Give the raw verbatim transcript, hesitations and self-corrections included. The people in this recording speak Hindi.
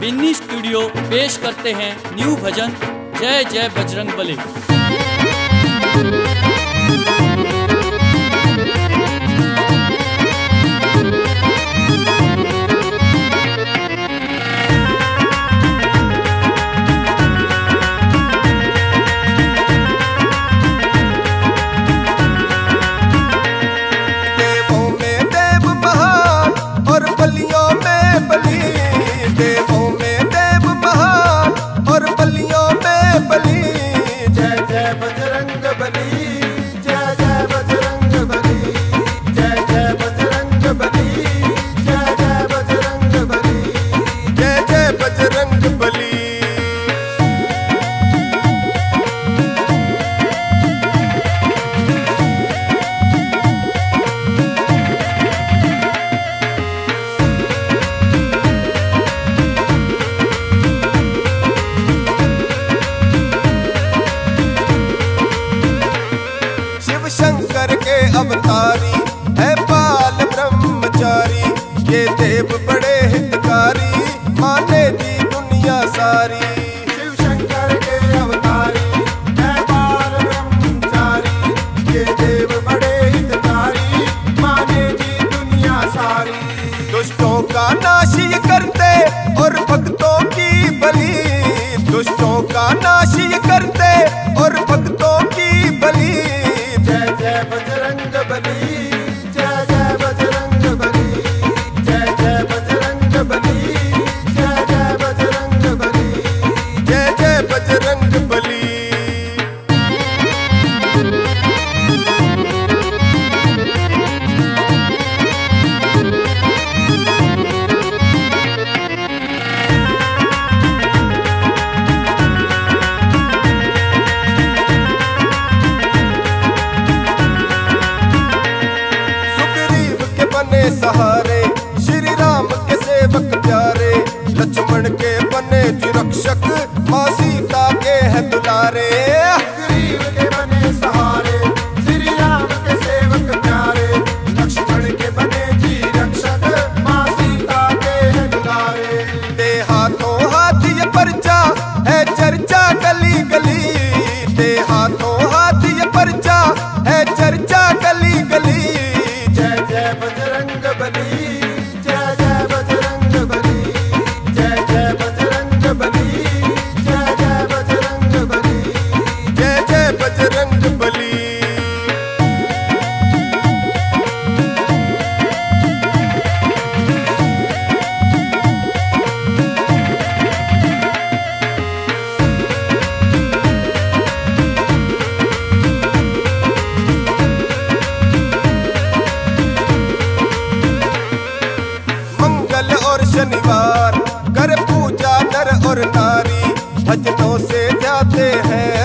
बिन्नी स्टूडियो पेश करते हैं न्यू भजन जय जय बजरंगबली। शंकर के अवतारी है बाल ब्रह्मचारी, ये देव बड़े हितकारी माने जी दुनिया सारी। शिव शंकर के अवतारी है बाल ब्रह्मचारी, ये देव बड़े हितकारी माने जी दुनिया सारी। दुष्टों का नाश ये करते और भक्तों की बलि, दुष्टों का नाश ये करते और भक्तों की बलि। जय जय बजरंगबली, जय जय बजरंगबली, जय जय बजरंगबली, जय जय बजरंगबली, जय जय बजरंगबली। सहारे श्री राम के सेवक प्यारे, लक्ष्मण के बने जी रक्षक माँ सीता के हैं दुलारे। गरीब के बने सहारे श्री राम के सेवक प्यारे, लक्ष्मण के बने जी रक्षक माँ सीता के हैं दुलारे। दे हाथों हाथ ये पर्चा है चर्चा गली गली, दे हाथों हाथ ये पर्चा है चर्चा गली गली। जय जय बजरंगबली, जय जय बजरंगबली, जय जय बजरंगबली, जय जय बजरंगबली, जय जय बजरंगबली। शनिवार कर पूजा नर और नारी, भजनों से जाते हैं